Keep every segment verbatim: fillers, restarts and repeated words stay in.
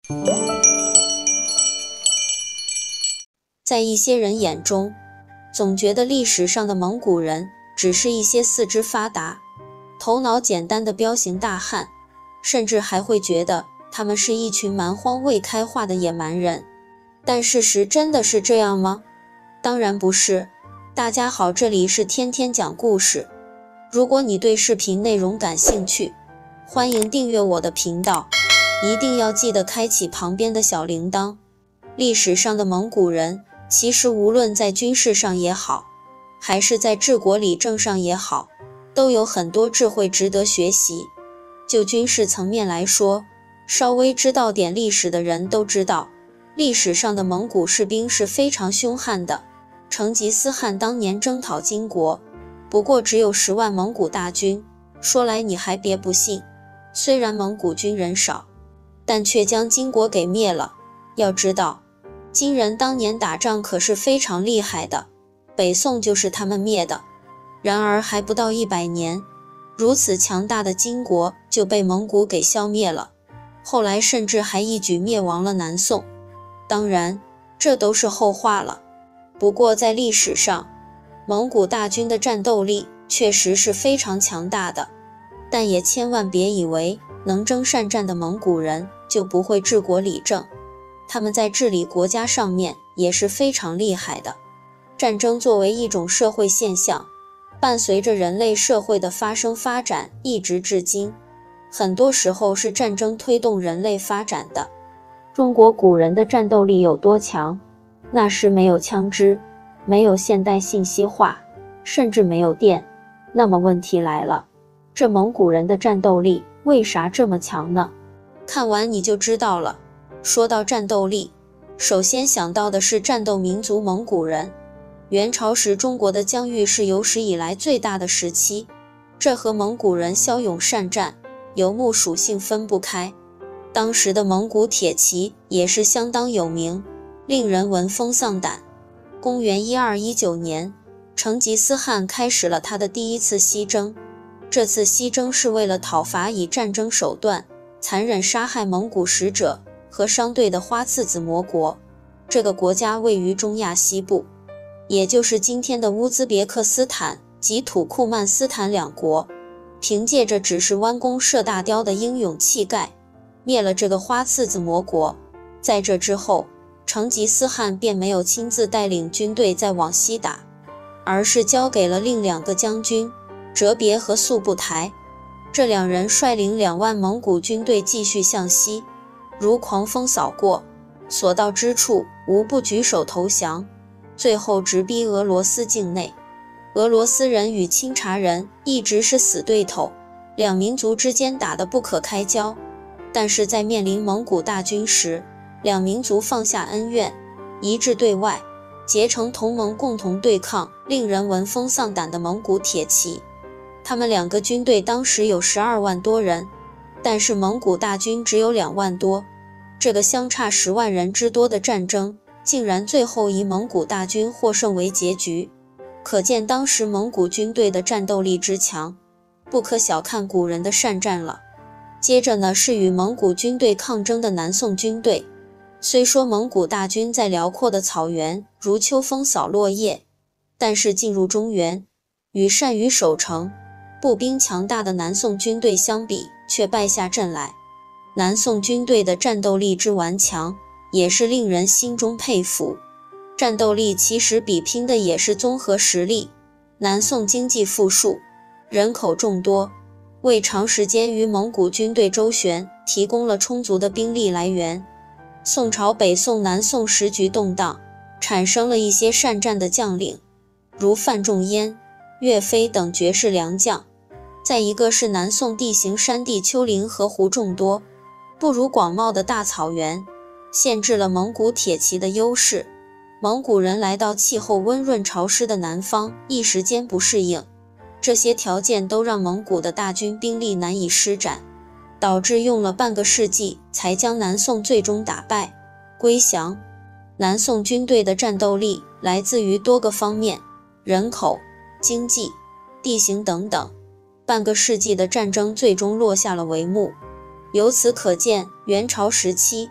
在一些人眼中，总觉得历史上的蒙古人只是一些四肢发达、头脑简单的彪形大汉，甚至还会觉得他们是一群蛮荒未开化的野蛮人。但事实真的是这样吗？当然不是。大家好，这里是天天讲故事。如果你对视频内容感兴趣，欢迎订阅我的频道，一定要记得开启旁边的小铃铛。历史上的蒙古人，其实无论在军事上也好，还是在治国理政上也好，都有很多智慧值得学习。就军事层面来说，稍微知道点历史的人都知道，历史上的蒙古士兵是非常凶悍的。成吉思汗当年征讨金国，不过只有十万蒙古大军，说来你还别不信，虽然蒙古军人少，但却将金国给灭了。要知道，金人当年打仗可是非常厉害的，北宋就是他们灭的。然而还不到一百年，如此强大的金国就被蒙古给消灭了，后来甚至还一举灭亡了南宋。当然，这都是后话了。不过在历史上，蒙古大军的战斗力确实是非常强大的，但也千万别以为能征善战的蒙古人就不会治国理政，他们在治理国家上面也是非常厉害的。战争作为一种社会现象，伴随着人类社会的发生发展一直至今，很多时候是战争推动人类发展的。中国古人的战斗力有多强？那时没有枪支，没有现代信息化，甚至没有电。那么问题来了，这蒙古人的战斗力为啥这么强呢？看完你就知道了。说到战斗力，首先想到的是战斗民族蒙古人。元朝时中国的疆域是有史以来最大的时期，这和蒙古人骁勇善战、游牧属性分不开。当时的蒙古铁骑也是相当有名，令人闻风丧胆。公元一二一九年，成吉思汗开始了他的第一次西征。这次西征是为了讨伐以战争手段残忍杀害蒙古使者和商队的花剌子模国。这个国家位于中亚西部，也就是今天的乌兹别克斯坦及土库曼斯坦两国。凭借着只是弯弓射大雕的英勇气概，灭了这个花剌子模国。在这之后，成吉思汗便没有亲自带领军队再往西打，而是交给了另两个将军哲别和速不台。这两人率领两万蒙古军队继续向西，如狂风扫过，所到之处无不举手投降，最后直逼俄罗斯境内。俄罗斯人与钦察人一直是死对头，两民族之间打得不可开交。但是在面临蒙古大军时，两民族放下恩怨，一致对外，结成同盟，共同对抗令人闻风丧胆的蒙古铁骑。他们两个军队当时有十二万多人，但是蒙古大军只有两万多。这个相差十万人之多的战争，竟然最后以蒙古大军获胜为结局。可见当时蒙古军队的战斗力之强，不可小看古人的善战了。接着呢，是与蒙古军队抗争的南宋军队。虽说蒙古大军在辽阔的草原如秋风扫落叶，但是进入中原，与善于守城、步兵强大的南宋军队相比，却败下阵来。南宋军队的战斗力之顽强，也是令人心中佩服。战斗力其实比拼的也是综合实力。南宋经济富庶，人口众多，为长时间与蒙古军队周旋提供了充足的兵力来源。宋朝北宋南宋时局动荡，产生了一些善战的将领，如范仲淹、岳飞等绝世良将。再一个是南宋地形山地丘陵和湖众多，不如广袤的大草原，限制了蒙古铁骑的优势。蒙古人来到气候温润潮湿的南方，一时间不适应，这些条件都让蒙古的大军兵力难以施展，导致用了半个世纪才将南宋最终打败归降。南宋军队的战斗力来自于多个方面，人口、经济、地形等等，半个世纪的战争最终落下了帷幕。由此可见，元朝时期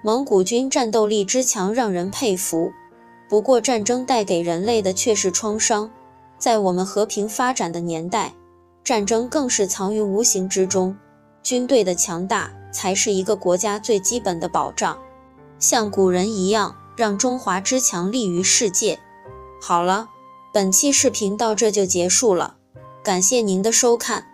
蒙古军战斗力之强让人佩服，不过战争带给人类的却是创伤。在我们和平发展的年代，战争更是藏于无形之中。军队的强大才是一个国家最基本的保障。像古人一样，让中华之强立于世界。好了，本期视频到这就结束了，感谢您的收看。